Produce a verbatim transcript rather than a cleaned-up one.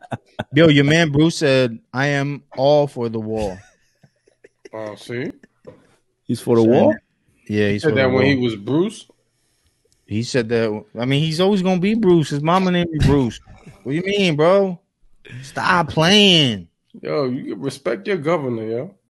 Yo, your man Bruce said, "I am all for the wall." Oh, see, he's for the wall. Yeah, he he's said for that the when wall. he was Bruce. He said that. I mean, he's always gonna be Bruce. His mama named me Bruce. What do you mean, bro? Stop playing. Yo, you respect your governor, yo.